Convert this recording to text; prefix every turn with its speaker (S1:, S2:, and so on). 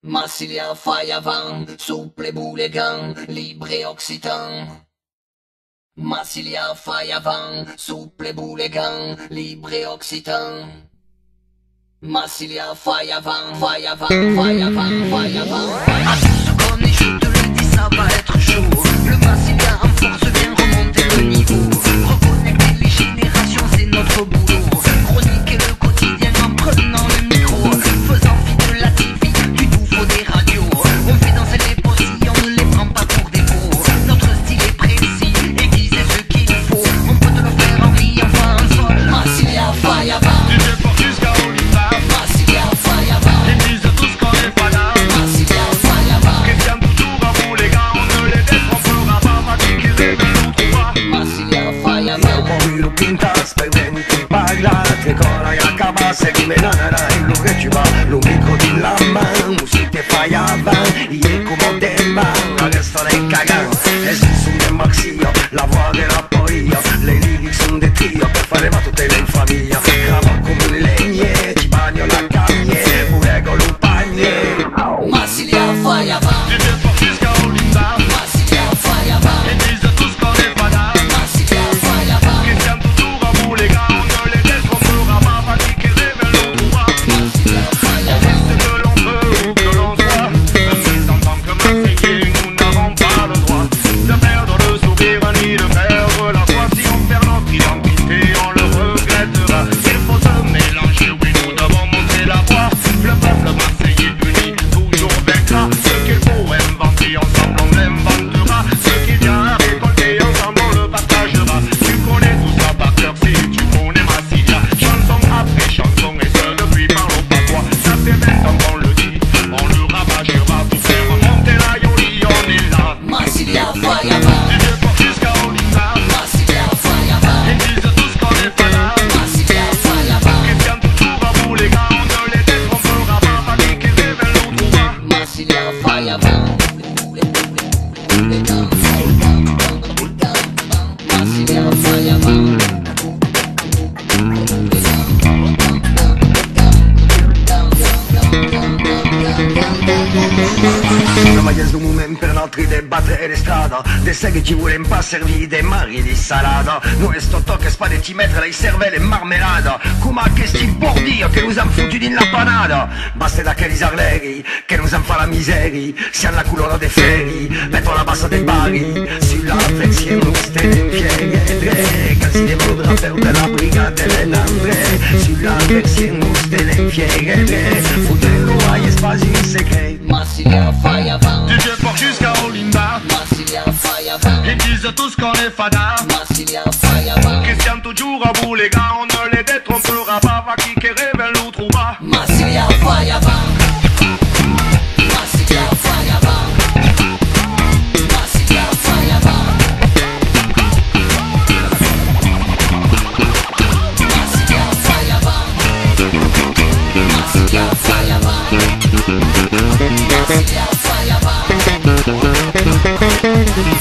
S1: Massilia fai avant, souple boulégan, libre et occitan. Massilia fai avant, souple boulégan, libre et occitan. Massilia fai avant, fai avant, fai avant, fai avant. À tout ce qu'on est, je te le dis, ça va être chaud. Le Massilia en force vient remonter le niveau. Reconnecter les générations, c'est notre boulot. Chroniquer le quotidien en prenant le micro. Faisant fi de la TV, du bouffon des radios. On fait danser les postilles, on ne les prend pas pour des faux. Notre style est précis, aiguisé ce qu'il faut. On peut te le faire en vie, enfin en sol. Massilia fai avant.
S2: Du Vieux-Port jusqu'à Olinda.
S1: Massilia fai avant.
S2: Ils disent tous qu'on est pas là.
S1: Massilia fai avant.
S2: Qu'ils tiennent toujours à vous les gars. On ne les détrompera pas, ma qui révèle notre voix.
S1: Massilia fai avant.
S3: Poi lo pintas per venti parlate con la cabasse che me narai lo che ci va lo mico di la man musique fai avant y como te van adesso le cagan es un de maxio la voix de la poia le lyrics son de trio per fare battute in famiglia grava come un legne ti bagno la cagne pure con un pagne
S1: Massilia fai avant.
S2: Du Vieux-Port jusqu'à Olinda.
S1: Massilia fai avant.
S2: Ils disent tous qu'on est pas là.
S1: Massilia fai avant.
S2: Qu'ils tiennent toujours à vous les gars. On ne les détrompera pas, ma qui révèle notre voix.
S1: Massilia fai
S2: On
S1: avant.
S2: reste que l'on peut ou que l'on soit. Mais en tant que Marseillais, nous n'avons pas le droit de perdre le sourire ni de perdre la foi. Si on perd notre identité, on le regrettera. Il faut se mélanger, oui, nous devons monter la voix. Le peuple marseillais uni, toujours vaincra. Ce qu'il faut inventer, ensemble on l'inventera. Ce qui vient à récolter, ensemble on le partagera. Tu connais tout ça par cœur si tu connais Massilia. Chanson après chanson et ce depuis parlons pas quoi. Ça fait 20 ans qu'on le dit, on le rabâchera. Pour faire remonter la Yoli, on est là.
S1: Massilia fai avant.
S2: Du Vieux-Port jusqu'à Olinda.
S1: Massilia fai avant.
S2: Ils disent tous qu'on est pas là.
S1: Massilia fai avant.
S2: Qu'ils tiennent toujours à vous les gars, on ne les détrompera pas. Pas qui révèle notre voix.
S1: Massilia fai avant. Massilia fai avant.
S3: La maglias d'un moment per l'altri de battere strada de se che ci volen pas servir de mari di salada nous sto toc spade ci mettere le cervelle marmelada come che sti bordio che nous han foutu din la panada basta da che risarleri che nous han fa la miseria siamo la culona de ferri metto la bassa dei bari sulla flexione ste infieghe casi de modra per de la brigade de l'André sulla flexione ste infieghe futello ai spasi secreti
S1: Massilia fai avant.
S2: Du Vieux-Port jusqu'à Olinda.
S1: Massilia fai avant.
S2: Ils disent tous qu'on est fada.
S1: Massilia fai avant.
S2: Qu'ils tiennent toujours à vous les gars, on ne les détrompera pas. Va qui révèle notre voix.
S1: Massilia fai avant. Massilia fai avant. Massilia fai avant. Massilia fai avant. Massilia fai avant. Massilia fai avant.